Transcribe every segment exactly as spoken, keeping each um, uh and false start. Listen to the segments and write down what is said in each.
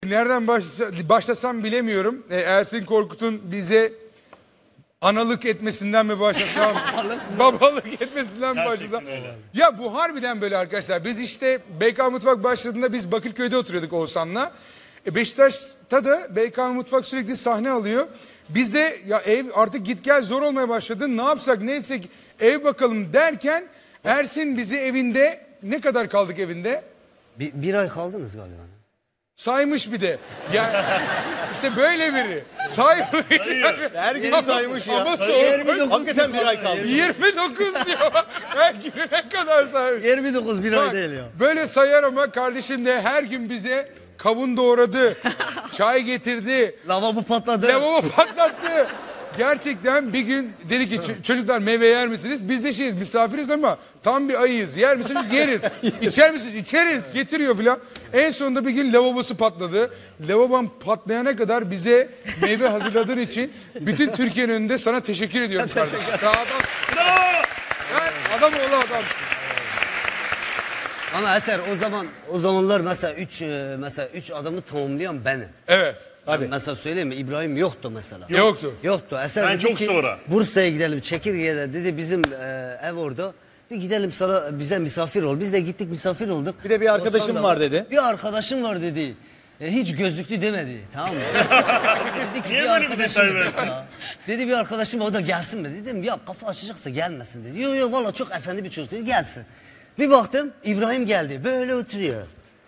Nereden başlasa- başlasam bilemiyorum. Ee, Ersin Korkut'un bize analık etmesinden mi başlasam, babalık etmesinden mi Gerçekten başlasam? öyle. Ya bu harbiden böyle arkadaşlar. Biz işte B K Mutfak başladığında biz Bakırköy'de oturuyorduk Oğuzhan'la. E Beşiktaş'ta da B K Mutfak sürekli sahne alıyor. Biz de ya ev artık git gel zor olmaya başladı. Ne yapsak ne etsek ev bakalım derken Ersin bizi evinde, ne kadar kaldık evinde? Bir, bir ay kaldınız galiba. Saymış bir de. Yani işte böyle biri. Saymış. Her günü saymış ya. Ama soğuk. Hakikaten bir ay kaldı. yirmi dokuz diyor. Her güne ne kadar saymış. yirmi dokuz bir ay Bak, değil ya. böyle sayar ama kardeşim de her gün bize kavun doğradı. Çay getirdi. Lavabo patladı. Lavabo patlattı. Gerçekten bir gün dedi ki "Ç- çocuklar meyve yer misiniz? Biz de şeyiz, misafiriz ama tam bir ayıyız. Yer misiniz? Yeriz. İçer misiniz? İçeriz. Getiriyor filan. En sonunda bir gün lavabosu patladı. Lavabom patlayana kadar bize meyve hazırladığın için bütün Türkiye'nin önünde sana teşekkür ediyorum kardeşim. Daha adam, yani adam oğlu adam. Ama Eser o zaman o zamanlar mesela üç e, mesela üç adamı tamamlayan benim. Evet. Hadi. Mesela söyleyeyim mi? İbrahim yoktu mesela. Yoktu. Yoktu. Eser Ben dedi çok ki, sonra. Bursa'ya gidelim, Çekirge'de dedi bizim e, ev orada. Bir gidelim sana bize misafir ol. Biz de gittik misafir olduk. Bir de bir arkadaşım Oğuzhan da var dedi. Bir arkadaşım var dedi. E, hiç gözlüklü demedi. Tamam mı? Dedi ki Niye bir böyle bir arkadaşım detay dedi versin? ya. Dedi bir arkadaşım o da gelsin mi? Dedim ya kafa açacaksa gelmesin dedi. Yok yok valla çok efendi bir çocuk dedi gelsin. Bir baktım İbrahim geldi. Böyle oturuyor.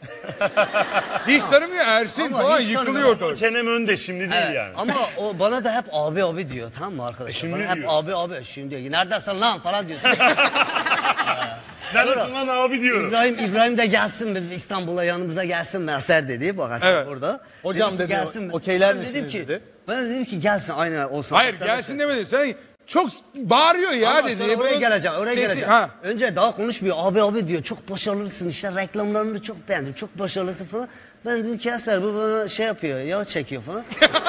Hiç tanımıyor Ersin Ama falan hiç yıkılıyor tanımıyor. ortalık. Çenem önde şimdi değil Evet, yani. ama o bana da hep abi abi diyor tamam mı arkadaşlar? E şimdi Bana hep diyor. abi abi şimdi diyor. Neredesin lan falan diyor. Neredesin lan abi diyorum. İbrahim İbrahim de gelsin mi İstanbul'a yanımıza gelsin mi Eser dedi. Bak Eser Evet. burada. Hocam ki, dedi, gelsin mi? okeyler Ben dedim misiniz ki, dedi. Ben dedim ki gelsin aynen olsun. Hayır Eser gelsin de- demedi. Sen çok bağırıyor ya Ama dedi. sonra oraya Bunun geleceğim, oraya sesi- geleceğim. Ha. Önce daha konuşmuyor. Abi abi diyor. Çok başarılısın işte. Reklamlarını çok beğendim. Çok başarılısın falan. Ben dedim ki Eser bu bana şey yapıyor. Yağ çekiyor falan.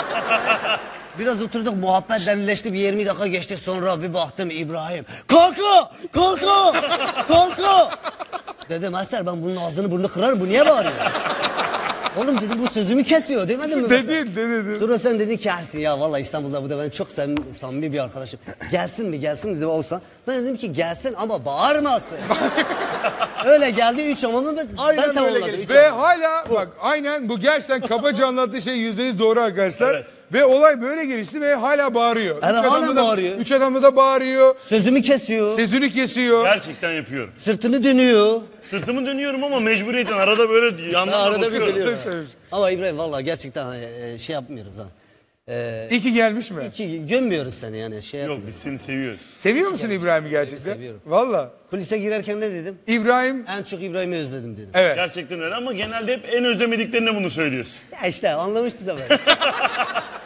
Biraz oturduk muhabbet derinleşti. Bir yirmi dakika geçti sonra bir baktım İbrahim. Kanka! Kanka! Kanka! Dedim Eser ben bunun ağzını burnunu kırarım. Bu niye bağırıyor? Oğlum dedim bu sözümü kesiyor demedin mi? mesela? Dedin, dedin. Sonra sen dedin ki Ersin ya vallahi İstanbul'da bu da benim çok samimi, samimi bir arkadaşım. Gelsin mi gelsin mi dedi olsa. Ben dedim ki gelsin ama bağırmasın. Öyle geldi üç amamı ben, Aynen ben öyle tamamladım. gelişti. Üç Ve amamı. hala bak aynen bu gerçekten kabaca anlattığı şey yüzde yüz doğru arkadaşlar. Evet. Ve olay böyle gelişti ve hala bağırıyor. Evet, Üç hala adamda da- bağırıyor. Üç adamda da bağırıyor. Sözümü kesiyor. Sesini kesiyor. Gerçekten yapıyorum. Sırtını dönüyor. Sırtımı dönüyorum ama mecburiyetten arada böyle yandan arada bir bakıyorum. geliyor. Söylemiş. Ama İbrahim vallahi gerçekten hani, e, şey yapmıyoruz ha. E, İyi ki gelmiş mi? ki gömmüyoruz seni yani şey Yok yapmıyoruz. biz seni seviyoruz. Seviyor musun İbrahim'i gerçekten? seviyorum. Valla. Kulise girerken ne dedim? İbrahim En çok İbrahim'i özledim dedim. evet. Gerçekten öyle ama genelde hep en özlemediklerine bunu söylüyorsun. Ya işte anlamışsınız ama.